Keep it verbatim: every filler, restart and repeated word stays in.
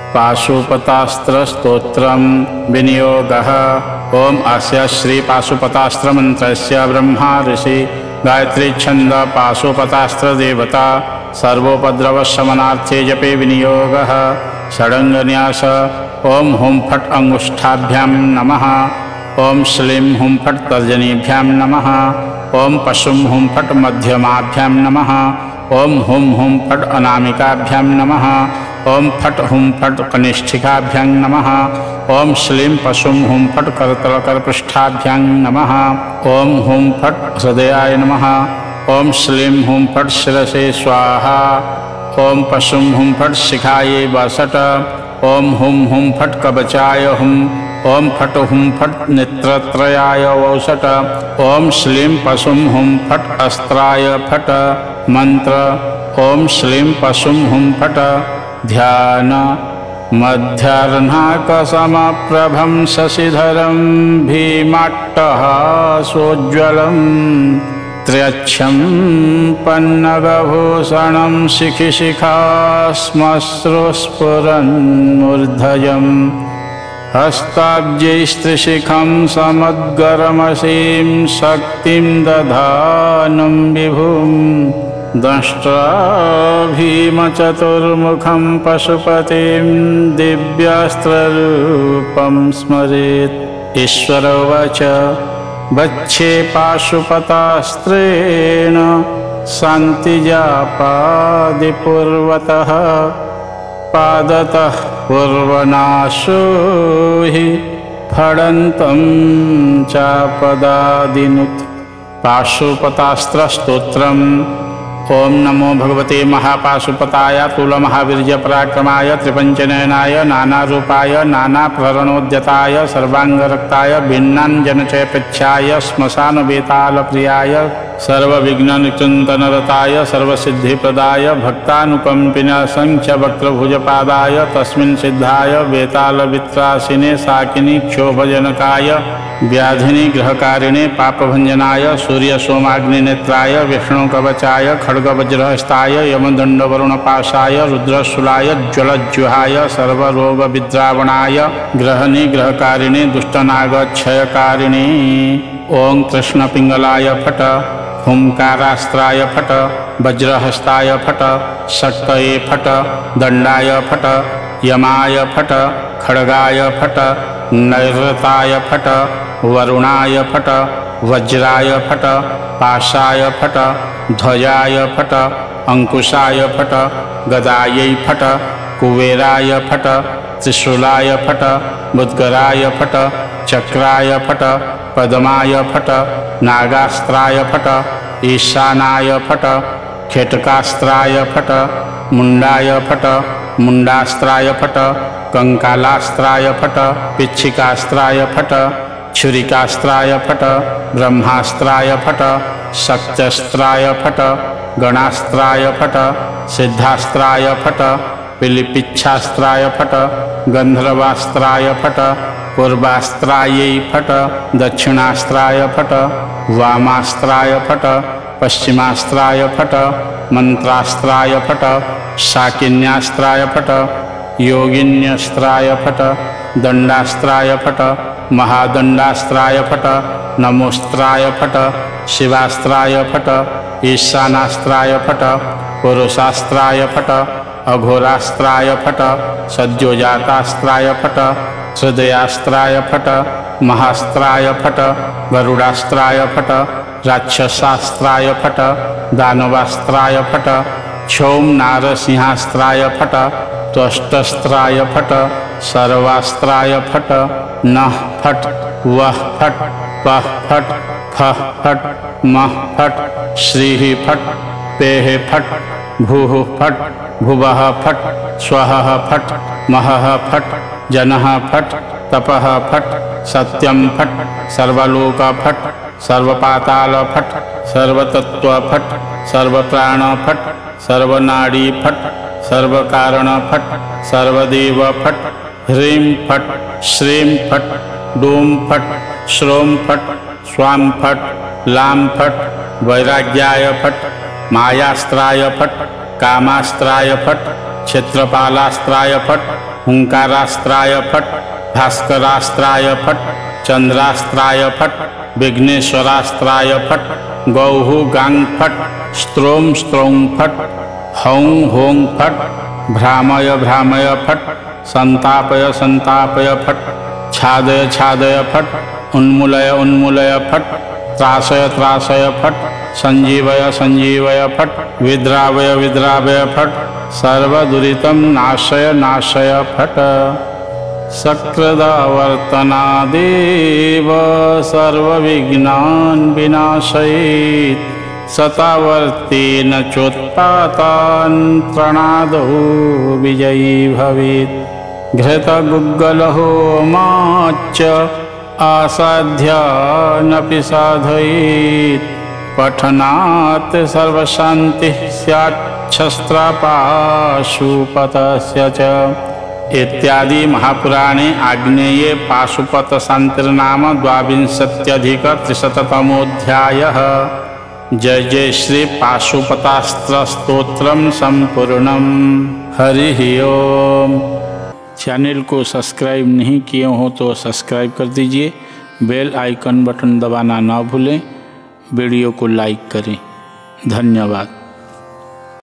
पाशुपतास्त्रस्तोत्रं विनियोगः। ओम अस्य श्री पाशुपतास्त्र मंत्रस्य ब्रह्मा ऋषि गायत्री छंद पाशुपतास्त्र देवता सर्वोपद्रवशमनार्थे जपे विनियोगः। षडंगन्यास। ओम हुं फट् अंगुष्ठाभ्यां नमः। ओम श्लीं हुं फट् तर्जनीभ्यां नमः। ओम पशुं हुं फट् मध्यमाभ्यां नमः। ओम हुं हुं फट् अनामिकाभ्यां नमः। ओम फट् हुं फट् कनिष्ठिकाभ्यां नमः। ओम श्लीं पशुं हुं फट् करतलकरपृष्ठाभ्यां नमः। ओम हुं फट् हृदयाय नमः। ओम श्लीं हुं फट् शिरसे स्वाहा। ओम पशुं हुं फट् शिखायै वसट। ओम हुं हुं फट् कवचाय हुं। ओम फट् हुं फट् नेत्रत्रयाय वौषट। ओम श्लीं पशुं हुं फट् अस्त्राय फट्। मंत्र। ओम श्लीं पशुं हुं फट्। ध्यान। मध्याह्नाकसमप्रभं शशिधरं भीमाट्टहासोज्ज्वलं त्र्यक्षं पन्नगभूषणं शिखिशिखाश्मश्रुस्फुरन्मूर्धजम् हस्ताब्जैस्त्रिशिखं समुद्गरमसीं शक्तिं दधानं विभुम् दंष्ट्रा भीमचतुर्मुखं पशुपतिं दिव्यास्त्ररूपं स्मरेत्। ईश्वर उवाच वक्षे पाशुपतास्त्रेण शान्तिजापादिपूर्वतः पादतः पूर्वनाशो हि फडन्तं चापदादिनुत्। पाशुपतास्त्रस्तोत्रम्। ओम नमो भगवते महापाशुपताय तुलमहावीर्य पराक्रमाय त्रिपंचनयनाय नानारूपाय नानाप्रणोद्यताय सर्वांगरक्ताय भिन्नाञ्जनचयपेक्षाय श्मशानवेतालप्रियाय सर्वविघ्ननिकृन्तनरताय सर्वसिद्धिप्रदाय भक्तानुकंपिन संख्यवक्त्रभुजपादाय तस्मिन् सिद्धाय वेतालवित्रासिने साकिनी क्षोभजनकाय व्याधिनी ग्रहकारिणे पापभंजनाय सूर्यसोमाग्निनेत्राय विष्णुकवचाय खड्गवज्रहस्ताय यमदण्डवरुणपाशाय रुद्रशूलाय ज्वलज्जुहाय सर्वरोगविद्रावणाय ग्रहनिग्रहकारिणे दुष्टनागक्षयकारिणे ओं कृष्णपिंगलाय फट। हुंकारास्त्राय फट। वज्रहस्ताय फट। शक्तये फट। दंडाय फट। यमाय फट। खड्गाय फट। नैरृताय फट। वरुणाय फट। वज्राय फट। पाशाय फट। ध्वजाय फट। अंकुशाय फट। गदायै फट। कुबेराय फट। त्रिशूलाय फट। मुद्गराय फट। चक्राय फट। पद्माय फट। नागास्त्राय फट। ईशानाय फट। खेटकास्त्राय फट। मुंडाय फट। मुंडास्त्राय फट। कंकालास्त्राय फट। पिच्छिकास्त्राय फट। छुरिकास्त्राय फट। ब्रह्मास्त्राय फट। शक्त्यस्त्राय फट। गणास्त्राय फट। सिद्धास्त्राय फट। पिलिपिच्छास्त्राय फट। गंधर्वास्त्राय फट। पूर्वास्त्रायै फट। दक्षिणास्त्राय फट। वामास्त्राय फट। पश्चिमास्त्राय फट। मंत्रास्त्राय फट। शाकिन्यास्त्राय फट। योगिन्यस्त्राय फट। दंडास्त्राय फट। महादंडास्त्राय फट। नमोस्त्राय फट। शिवास्त्राय फट। ईशानास्त्राय फट। पुरुषास्त्राय फट। अघोरास्त्राय फट। सद्योजातास्त्राय फट। हृदयास्त्राय फट। महास्त्राय फट। गरुडास्त्राय फट। राक्षसास्त्राय फट। दानवास्त्राय फट। क्षौम नारसिंहास्त्राय फट। त्वष्टस्त्राय फट। सर्वास्त्राय फट। नः फट। वः फट। पः फट। फः फट। मः फट। श्रीः फट। पेः फट। भूः फट। भुवः फट। स्वः फट। महः फट। जनः फट। तपः फट। सत्यं फट। सर्वलोक फट। सर्वपाताल फट। सर्वतत्व फट। सर्वप्राण फट। सर्वनाड़ी फट। सर्वकारण फट। सर्वदेव फट। ह्रीं फट। श्रीं फट। डूं फट। श्रों फट। स्वां फट। लां फट। वैराग्याय फट। मायास्त्राय फट। कामास्त्राय फट। क्षेत्रपालास्त्राय फट। हुंकारास्त्राय फट, भास्करास्त्राय फट, चंद्रास्त्राय फट, विघ्नेश्वरास्त्राय फट, गौः गांग फट, स्त्रोम स्त्रों फट, हौं हों फट, भ्रामय भ्रामय फट, संतापय संतापय फट, छादय छादय फट, उन्मूलय उन्मूलय फट, त्रासय त्रासय फट, संजीवय संजीवय फट, विद्रावय विद्रावय फट, सर्वदुरितं नाशय नाशय फट। सकृदावर्तनादेव सर्वविघ्नान् विनाशयेत्, सतावर्तेन चोत्पातान् प्रणादो विजयी भवेत्। घृतगुग्गलहोमाच्च आसाध्यानपि साधयेत्, पठनात् सर्वशान्तिः स्यात् शस्त्रपाशुपतस्य च। इत्यादि महापुराणे आग्नेये पाशुपत शान्तिर्नाम द्वाविंशत्यधिकत्रिशततमोऽध्यायः। जय जय श्री पाशुपतास्त्र स्तोत्रम संपूर्णम। हरि ओम। चैनल को सब्सक्राइब नहीं किए हो तो सब्सक्राइब कर दीजिए, बेल आइकन बटन दबाना ना भूलें, वीडियो को लाइक करें। धन्यवाद।